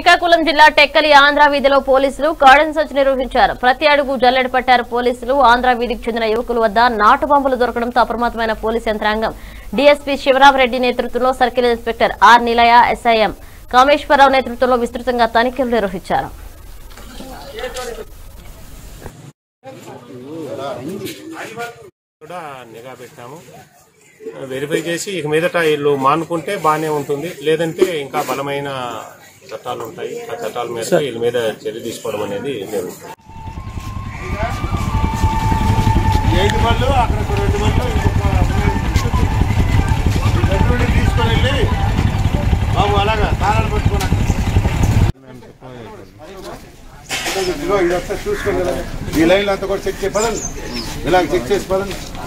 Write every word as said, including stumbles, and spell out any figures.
శ్రీకాకుళం జిల్లా టెక్కలి ఆంధ్ర వీధిలో పోలీసులు కార్డన్ సెర్చ్ నిర్వహించారు. ప్రతి అడుగు జల్లెడ పట్టారు పోలీసులు. ఆంధ్ర వీధికి చెందిన యువకుల వద్ద నాటు బాంబులు దొరకడంతో అప్రమత్తమైన పోలీస్ యంత్రాంగం. డీఎస్పీ శివరామరెడ్డి నేతృత్వంలో circle inspector R Nilaya, SI M Kameswararao నేతృత్వంలో విస్తృతంగా తనిఖీలు నిర్వహించారు. నిఘా పెట్టాము, వెరిఫై చేసి ఇక మీదట వీళ్ళు మానుకుంటే బాగానే ఉంటుంది, లేదంటే ఇంకా బలమైన చట్టాలు ఉంటాయి. ఆ చట్టాల మీద వీళ్ళ మీద చర్య తీసుకోవడం అనేది జరుగుతుంది. తీసుకొని వెళ్ళి బాబు అలాగా తాళాలు పెట్టుకున్నా ఇదొకసారి చూసుకోండి. ఈ లైన్లో అంతా కూడా చెక్ చేసి పదండి, ఇలాగ చెక్ చేసి పదండి.